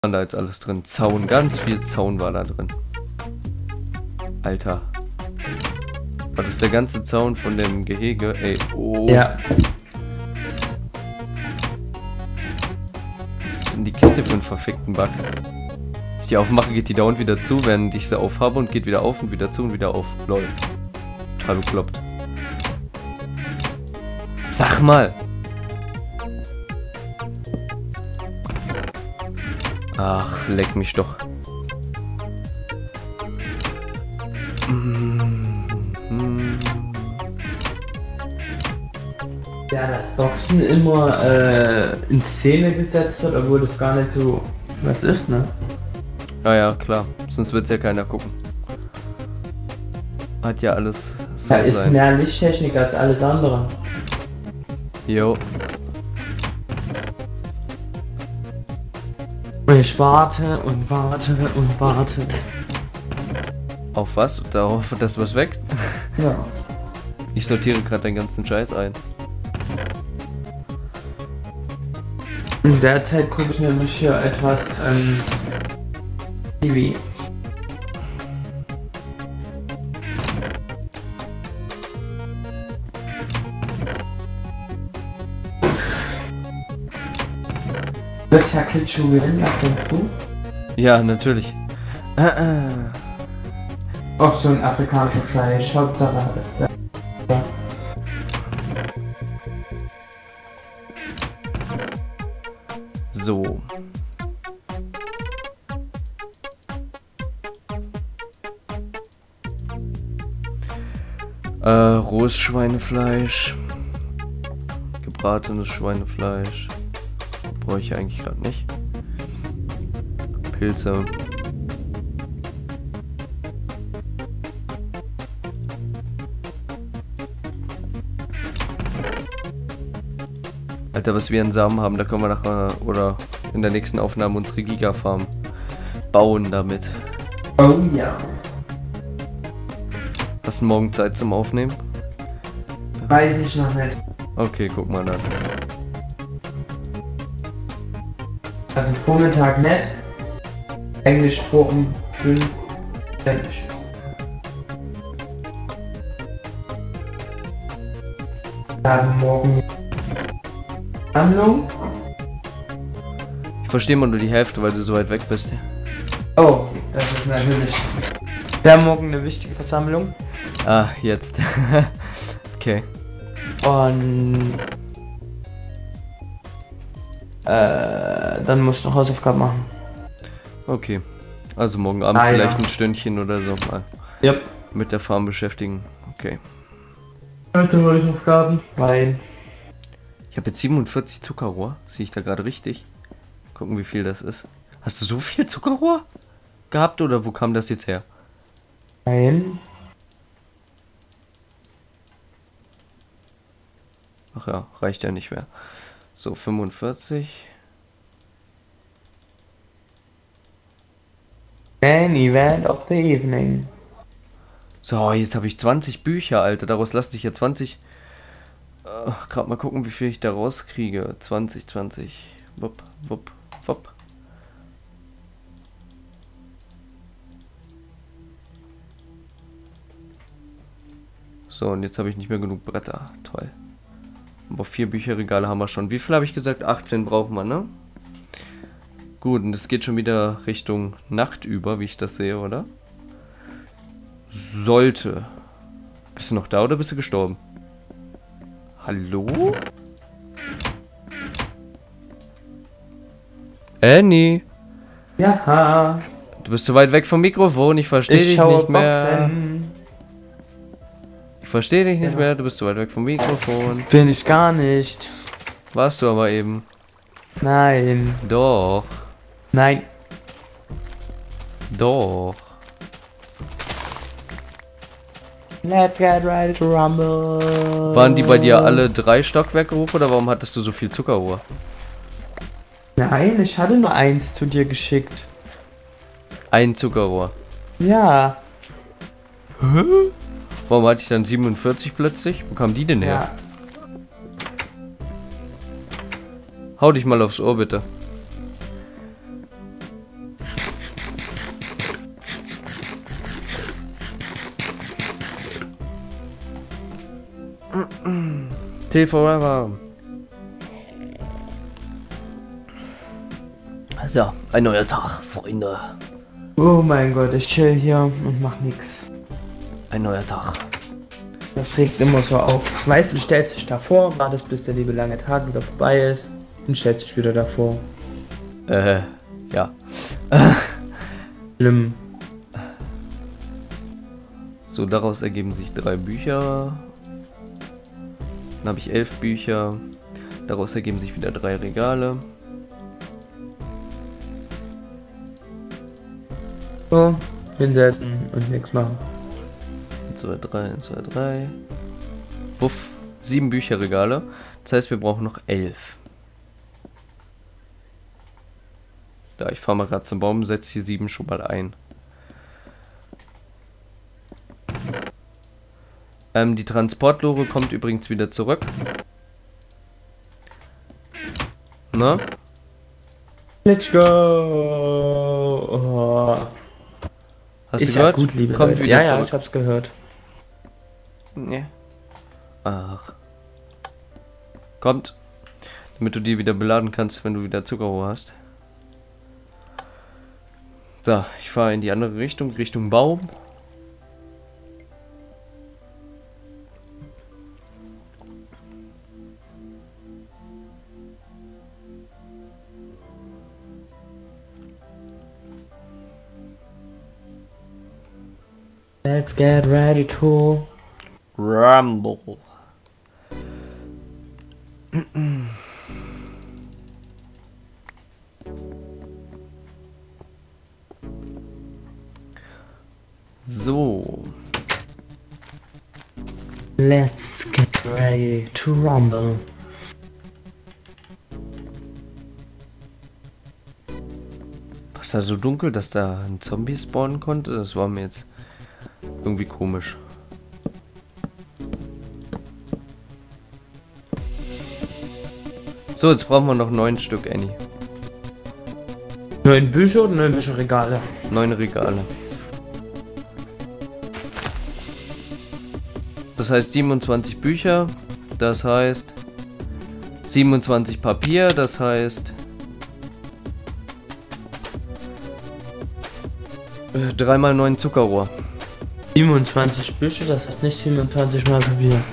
Da jetzt alles drin. Zaun, ganz viel Zaun war da drin. Alter. War das der ganze Zaun von dem Gehege? Ey, oh. Ja. Was ist denn die Kiste für einen verfickten Bug? Wenn ich die aufmache, geht die dauernd wieder zu, während ich sie aufhabe und geht wieder auf und wieder zu und wieder auf. Lol. Total bekloppt. Sag mal! Ach, leck mich doch. Ja, dass Boxen immer in Szene gesetzt wird, obwohl das gar nicht so was ist, ne? Ja, ja, klar. Sonst wird's ja keiner gucken. Hat ja alles so Da ist sein. mehr Lichttechnik als alles andere. Jo. Ich warte und warte und warte. Auf was? Darauf, dass was wächst? Ja. Ich sortiere gerade den ganzen Scheiß ein. In der Zeit gucke ich nämlich hier etwas TV. Wird ja Klitschuh gewinnen, was denkst du? Ja, natürlich. Auch so ein afrikanischer Fleisch, Hauptsache hat es. Ja. So. Rohes Schweinefleisch. Gebratenes Schweinefleisch. Brauche ich eigentlich gerade nicht. Pilze. Alter, was wir an Samen haben, da können wir nachher oder in der nächsten Aufnahme unsere Giga-Farm bauen damit. Oh ja. Hast du morgen Zeit zum Aufnehmen? Weiß ich noch nicht. Okay, guck mal dann. Also Vormittag nicht. Eigentlich vor um 5. Fertig. Dann morgen Sammlung. Ich verstehe mal nur die Hälfte, weil du so weit weg bist. Oh, das ist natürlich. Wir haben morgen eine wichtige Versammlung. Ah, jetzt. Okay. Und dann musst du noch Hausaufgaben machen. Okay. Also morgen Abend Ah, vielleicht ja. ein Stündchen oder so mal Yep. mit der Farm beschäftigen. Okay. Also Hausaufgaben. Weil. Ich habe jetzt 47 Zuckerrohr. Sehe ich da gerade richtig? Gucken, wie viel das ist. Hast du so viel Zuckerrohr gehabt oder wo kam das jetzt her? Nein. Ach ja, reicht ja nicht mehr. So, 45. An event of the evening. So, jetzt habe ich 20 Bücher, Alter. Daraus lasse ich ja 20. Gerade mal gucken, wie viel ich da rauskriege. 20. Wupp, wupp, wupp. So, und jetzt habe ich nicht mehr genug Bretter. Toll. Aber 4 Bücherregale haben wir schon. Wie viel habe ich gesagt? 18 brauchen wir, ne? Gut, und es geht schon wieder Richtung Nacht über, wie ich das sehe, oder? Sollte. Bist du noch da oder bist du gestorben? Hallo? Annie? Ja. Du bist zu weit weg vom Mikrofon, ich verstehe dich nicht mehr. Boxen. Ich verstehe dich nicht Ja. mehr, du bist zu weit weg vom Mikrofon. Bin ich gar nicht. Warst du aber eben. Nein. Doch. Nein. Doch. Let's get ready to rumble. Waren die bei dir alle 3 Stockwerke hoch oder warum hattest du so viel Zuckerrohr? Nein, ich hatte nur eins zu dir geschickt. Ein Zuckerrohr. Ja. Hä? Warum hatte ich dann 47 plötzlich? Wo kamen die denn her? Ja. Hau dich mal aufs Ohr, bitte. Till forever. So, ein neuer Tag, Freunde. Oh mein Gott, ich chill hier und mach nix. Ein neuer Tag. Das regt immer so auf. Weißt du, stellst dich davor, wartest bis der liebe lange Tag wieder vorbei ist und stellst dich wieder davor. Ja. Schlimm. So, daraus ergeben sich 3 Bücher. Dann habe ich 11 Bücher. Daraus ergeben sich wieder 3 Regale. So, hinsetzen und nichts machen. 1, 2, 3, 1, 2, 3. Buff. 7 Bücherregale. Das heißt, wir brauchen noch 11. Da, ich fahre mal gerade zum Baum, setze hier 7 schon mal ein. Die Transportlore kommt übrigens wieder zurück. Na? Let's go! Oh. Hast Ist du ja gehört? gut, liebe Kommt Leute. wieder Ja, zurück. ja, ich hab's gehört. Nee. Ach. Kommt. Damit du die wieder beladen kannst, wenn du wieder Zuckerrohr hast. So, ich fahre in die andere Richtung, Richtung Baum. Let's get ready to Rumble. So. Let's get ready to rumble. Was ist da so dunkel, dass da ein Zombie spawnen konnte? Das war mir jetzt irgendwie komisch. So, jetzt brauchen wir noch 9 Stück, Annie. 9 Bücher oder 9 Bücherregale? 9 Regale. Das heißt 27 Bücher, das heißt 27 Papier, das heißt 3 mal 9 Zuckerrohr. 27 Bücher, das heißt nicht 27 mal Papier.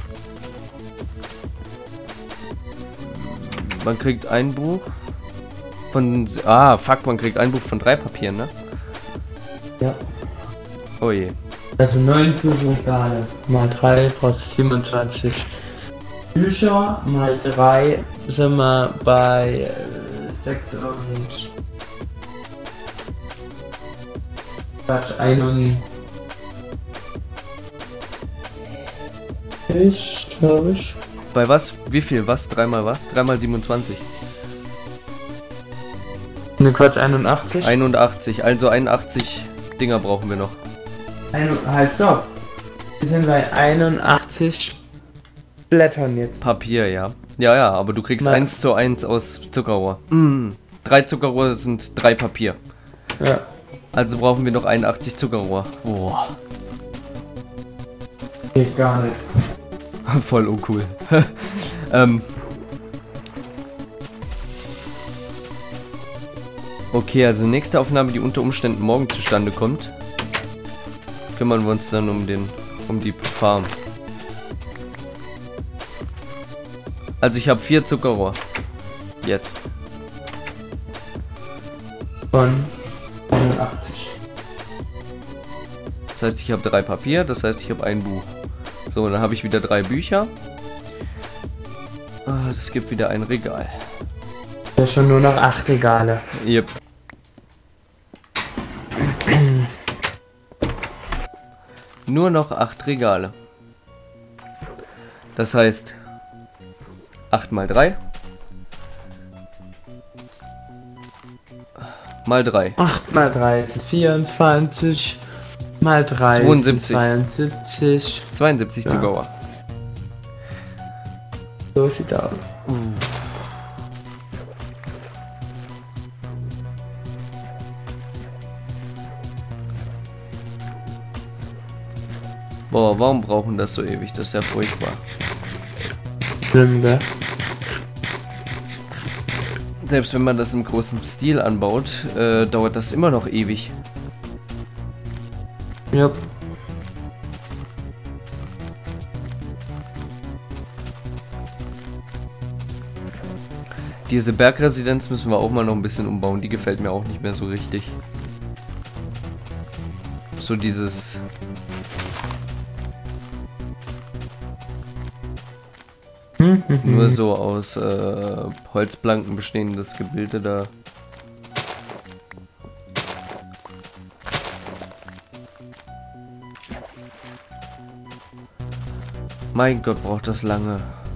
Man kriegt ein Buch von... Ah, fuck, man kriegt ein Buch von 3 Papieren, ne? Ja. Oh je. Das sind 9 Bücherregale. Mal 3 brauchst du 27 Bücher. Mal 3 sind wir bei 6 und... Quatsch, 41, glaube ich. Bei was? Wie viel? Was? 3 mal was? 3 mal 27. Ne, Quatsch, 81. 81. Also 81 Dinger brauchen wir noch. Halt, stopp. Wir sind bei 81 Blättern jetzt. Papier, ja. Ja, ja, aber du kriegst Mal. 1:1 aus Zuckerrohr. 3 Zuckerrohr sind 3 Papier. Ja. Also brauchen wir noch 81 Zuckerrohr. Boah. Geht gar nicht. Voll uncool. Okay, also nächste Aufnahme, die unter Umständen morgen zustande kommt, kümmern wir uns dann um die Farm. Also ich habe 4 Zuckerrohr. Jetzt. Von 81. Das heißt, ich habe 3 Papier, das heißt, ich habe ein Buch. So, dann habe ich wieder 3 Bücher. Ah, das gibt wieder ein Regal. Ja, schon nur noch 8 Regale. Yep. Nur noch 8 Regale. Das heißt 8 mal 3 mal 3. 8 mal 3 sind 24. Mal 3 72. sind 72. 72 Ja. Zuckerrohr. So sieht aus. Boah, warum brauchen das so ewig? Das ist ja furchtbar. Schlimm, gell? Selbst wenn man das im großen Stil anbaut, dauert das immer noch ewig. Ja. Diese Bergresidenz müssen wir auch mal noch ein bisschen umbauen. Die gefällt mir auch nicht mehr so richtig. So dieses... Nur so aus Holzplanken bestehendes Gebilde da. Mein Gott, braucht das lange.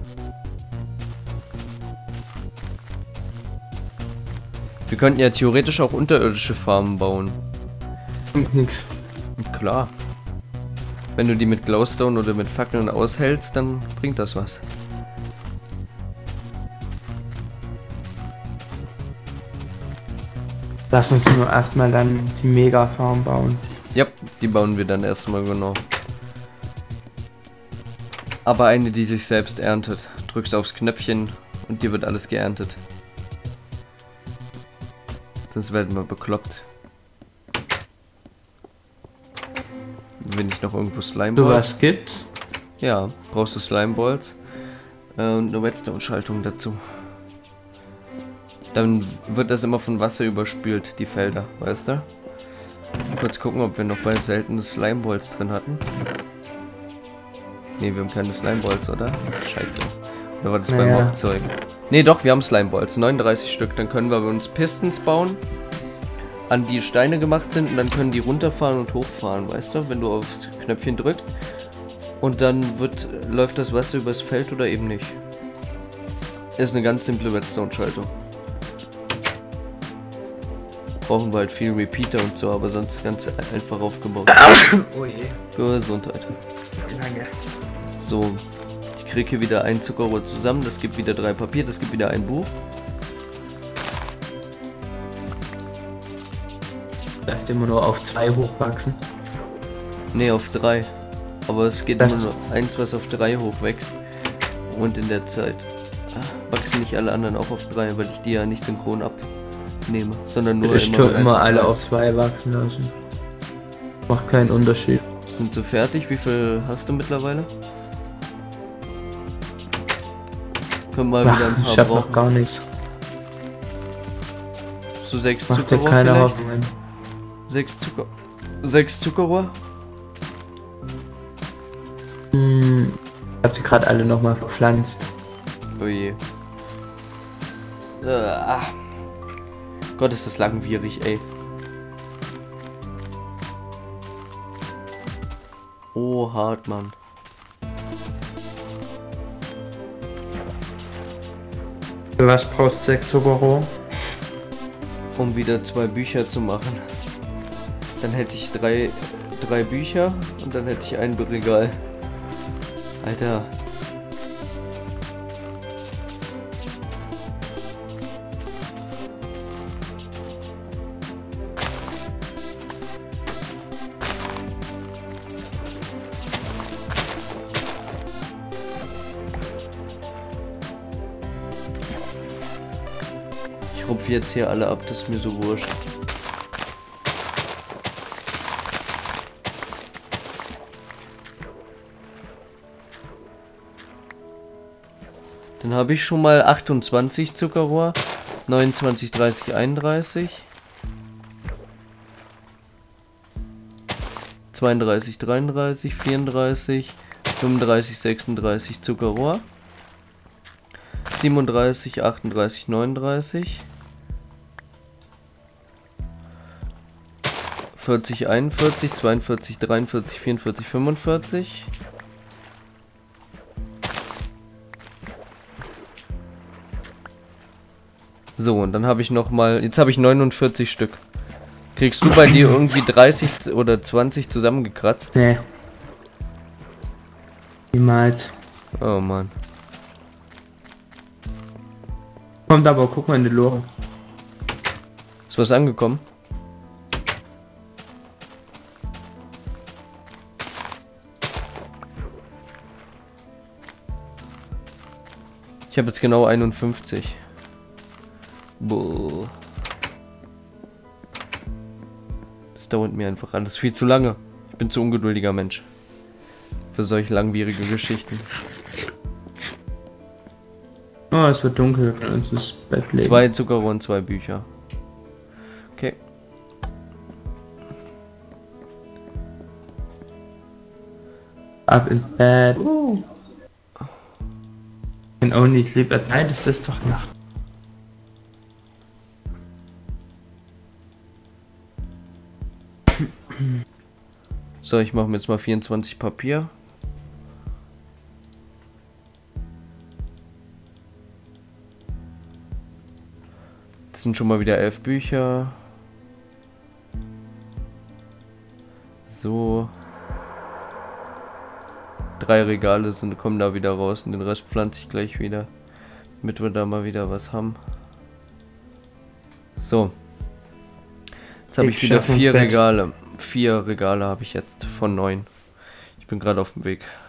Wir könnten ja theoretisch auch unterirdische Farmen bauen. Nix. Klar. Wenn du die mit Glowstone oder mit Fackeln aushältst, dann bringt das was. Lass uns nur erstmal dann die Mega-Farm bauen. Ja, die bauen wir dann erstmal, genau. Aber eine, die sich selbst erntet. Drückst aufs Knöpfchen und dir wird alles geerntet. Sonst werden wir bekloppt. Wenn ich noch irgendwo Slime So was gibt's? Ja, brauchst du Slimeballs und eine Redstone-Schaltung dazu. Dann wird das immer von Wasser überspült, die Felder, weißt du? Kurz gucken, ob wir noch bei seltene Slimeballs drin hatten. Ne, wir haben keine Slimeballs, oder? Scheiße. Oder war das beim Hauptzeug? Ne, doch, wir haben Slimeballs, 39 Stück. Dann können wir bei uns Pistons bauen, an die Steine gemacht sind und dann können die runterfahren und hochfahren, weißt du? Wenn du aufs Knöpfchen drückst. Und dann läuft das Wasser übers Feld oder eben nicht. Ist eine ganz simple Redstone-Schaltung. Brauchen wir halt viel Repeater und so, aber sonst ganz einfach aufgebaut. Oh je. Gesundheit. Danke. So, ich kriege hier wieder ein Zuckerrohr zusammen, das gibt wieder 3 Papier, das gibt wieder ein Buch. Lass immer nur auf 2 hochwachsen. Ne, auf 3. Aber es geht immer nur eins, was auf 3 hochwächst. Und in der Zeit wachsen nicht alle anderen auch auf 3, weil ich die ja nicht synchron abnehme, sondern nur ich tue immer alle auf 2 wachsen lassen. Macht keinen Unterschied. Sind sie fertig? Wie viel hast du mittlerweile? Können wir wieder ein paar ich hab brauchen. noch gar nichts. So 6 Macht dir Zuckerrohr keine vielleicht? Hoffnung. 6 Zuckerrohr? Ich hab die gerade alle nochmal verpflanzt. Oh je. Gott, ist das langwierig, ey. Oh, hart, Mann. Für was brauchst du 6 Zuckerrohr? Um wieder 2 Bücher zu machen. Dann hätte ich 3 Bücher und dann hätte ich ein Regal. Alter. Ich rupfe jetzt hier alle ab, das ist mir so wurscht. Dann habe ich schon mal 28 Zuckerrohr, 29, 30, 31, 32, 33, 34, 35, 36 Zuckerrohr, 37, 38, 39, 40, 41, 42, 43, 44, 45. So, und dann habe ich noch mal, jetzt habe ich 49 Stück. Kriegst du bei dir irgendwie 30 oder 20 zusammengekratzt? Nee. Niemals. Oh Mann. Kommt aber, guck mal in die Lore. Ist was angekommen? Ich habe jetzt genau 51. Boah. Das dauert mir einfach alles viel zu lange. Ich bin zu ungeduldiger Mensch. Für solche langwierige Geschichten. Oh, es wird dunkel, wir können uns ins Bett legen. 2 Zuckerrohr und 2 Bücher. Okay. Ab ins Bett. Can only sleep at night, es ist doch Nacht. So, ich mache mir jetzt mal 24 Papier. Das sind schon mal wieder 11 Bücher. So. 3 Regale kommen da wieder raus und den Rest pflanze ich gleich wieder, damit wir da mal wieder was haben. So. Jetzt habe ich wieder 4 Regale. 4 Regale habe ich jetzt von 9. Ich bin gerade auf dem Weg.